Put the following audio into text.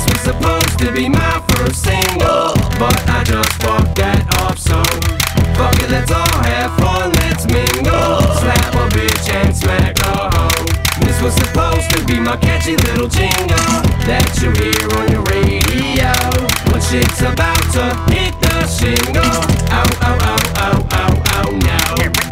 This was supposed to be my first single, but I just fucked that up, so fuck it, let's all have fun, let's mingle. Slap a bitch and smack a hoe. This was supposed to be my catchy little jingle that you hear on your radio when shit's about to hit the shingle. Ow, ow, ow, ow, ow, ow, now.